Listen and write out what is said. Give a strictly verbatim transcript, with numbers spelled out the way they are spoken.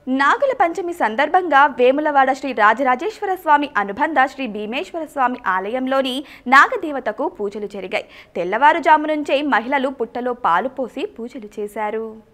నాగుల పంచమి సందర్భంగా వేములవాడ శ్రీ రాజరాజేశ్వర స్వామి అనుబంధ శ్రీ భీమేశ్వర స్వామి ఆలయంలోని నాగదేవతకు పూజలు జరిగాయి. తెల్లవారుజాము నుంచే మహిళలు పుట్టలో పాలు పోసి పూజలు చేశారు.